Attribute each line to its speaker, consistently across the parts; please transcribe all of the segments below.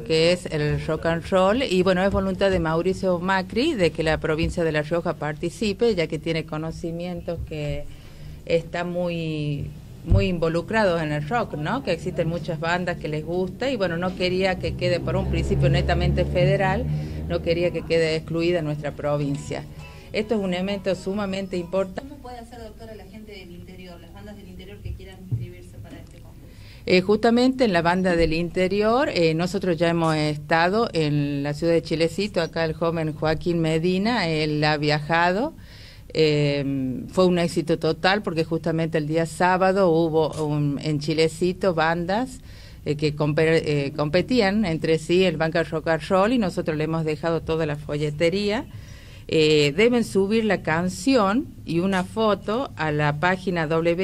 Speaker 1: que es el rock and roll, y bueno, es voluntad de Mauricio Macri de que la provincia de La Rioja participe, ya que tiene conocimientos que está muy involucrados en el rock, ¿no? Que existen muchas bandas que les gusta, y bueno, no quería que quede por un principio netamente federal, no quería que quede excluida nuestra provincia. Esto es un evento sumamente importante.
Speaker 2: ¿Cómo puede hacer, doctora, la gente del interior, las bandas del interior que quieran inscribirse para este concurso?
Speaker 1: Justamente en la banda del interior, nosotros ya hemos estado en la ciudad de Chilecito, acá el joven Joaquín Medina, él ha viajado, fue un éxito total porque justamente el día sábado hubo en Chilecito bandas que competían entre sí, el Banca Rock and Roll, y nosotros le hemos dejado toda la folletería. Deben subir la canción y una foto a la página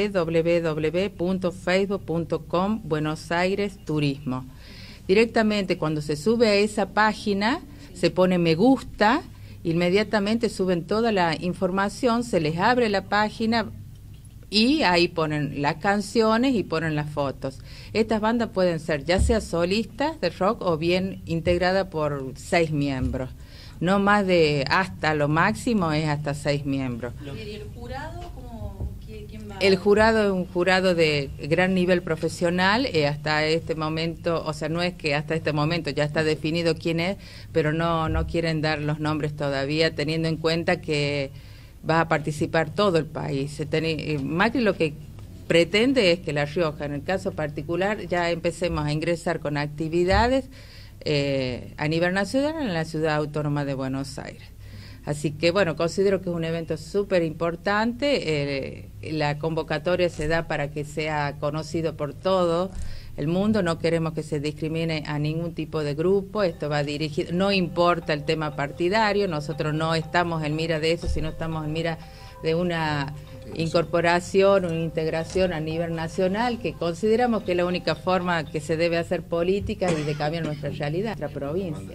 Speaker 1: www.facebook.com Buenos Aires Turismo. Directamente cuando se sube a esa página se pone me gusta, inmediatamente suben toda la información, se les abre la página y ahí ponen las canciones y ponen las fotos. Estas bandas pueden ser ya sea solistas de rock o bien integradas por 6 miembros. No más de, hasta lo máximo es hasta 6 miembros.
Speaker 2: ¿Y el jurado? ¿Quién va?
Speaker 1: El jurado es un jurado de gran nivel profesional, hasta este momento, o sea, no es que hasta este momento ya está definido quién es, pero no quieren dar los nombres todavía, teniendo en cuenta que va a participar todo el país. Macri lo que pretende es que La Rioja, en el caso particular, ya empecemos a ingresar con actividades a nivel nacional en la ciudad autónoma de Buenos Aires. Así que bueno, considero que es un evento súper importante, la convocatoria se da para que sea conocido por todo el mundo, no queremos que se discrimine a ningún tipo de grupo, esto va dirigido, no importa el tema partidario, nosotros no estamos en mira de eso, sino estamos en mira de una incorporación, una integración a nivel nacional, que consideramos que es la única forma que se debe hacer política y de cambiar nuestra realidad, nuestra provincia.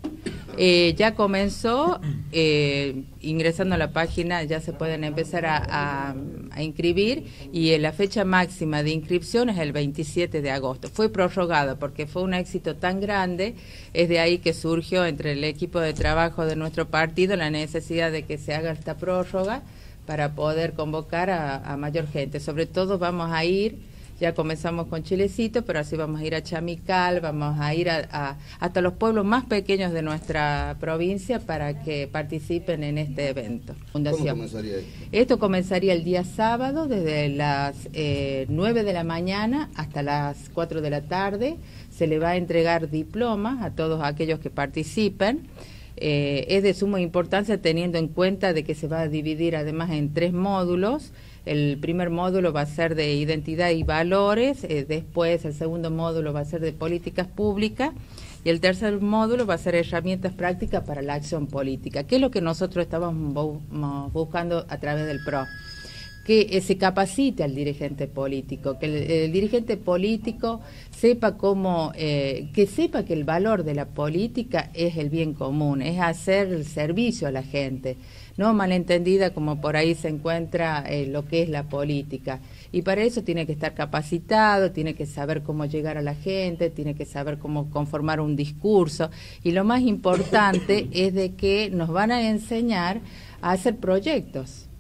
Speaker 1: Ya comenzó, ingresando a la página ya se pueden empezar a inscribir, y la fecha máxima de inscripción es el 27 de agosto. Fue prorrogada porque fue un éxito tan grande, es de ahí que surgió entre el equipo de trabajo de nuestro partido la necesidad de que se haga esta prórroga para poder convocar a mayor gente. Sobre todo vamos a ir, ya comenzamos con Chilecito, pero así vamos a ir a Chamical, vamos a ir hasta los pueblos más pequeños de nuestra provincia para que participen en este evento. Fundación.
Speaker 3: ¿Cómo comenzaría esto?
Speaker 1: Esto comenzaría el día sábado desde las 9 de la mañana hasta las 4 de la tarde. Se le va a entregar diplomas a todos aquellos que participen. Es de suma importancia teniendo en cuenta de que se va a dividir además en 3 módulos. El primer módulo va a ser de identidad y valores, después el segundo módulo va a ser de políticas públicas, y el tercer módulo va a ser herramientas prácticas para la acción política, que es lo que nosotros estábamos buscando a través del PRO. Que se capacite al dirigente político, que el dirigente político sepa que sepa que el valor de la política es el bien común, es hacer el servicio a la gente, no malentendida como por ahí se encuentra lo que es la política. Y para eso tiene que estar capacitado, tiene que saber cómo llegar a la gente, tiene que saber cómo conformar un discurso, y lo más importante es de que nos van a enseñar a hacer proyectos.